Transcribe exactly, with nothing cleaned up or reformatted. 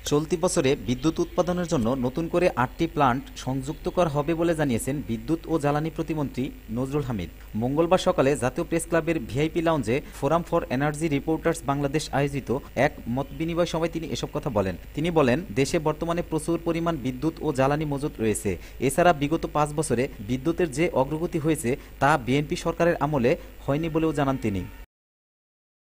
চলতি বছরে বিদ্যুৎ উৎপাদনের জন্য নতুন করে আটটি প্লান্ট সংযুক্ত করা হবে বলে জানিয়েছেন বিদ্যুৎ ও জ্বালানি প্রতিমন্ত্রী নজরুল হামিদ। মঙ্গলবার সকালে জাতীয় প্রেস ক্লাবের ভিআইপি লাউঞ্জে forum for energy reporters Bangladesh আয়োজিত এক মতবিনিময় সভায় তিনি এসব কথা বলেন। তিনি বলেন, দেশে বর্তমানে প্রচুর পরিমাণ বিদ্যুৎ ও জ্বালানি মজুত রয়েছে। এছাড়া বিগত পাঁচ বছরে বিদ্যুতের যে অগ্রগতি হয়েছে তা বিএনপি সরকারের আমলে হয়নি বলেও জানান তিনি।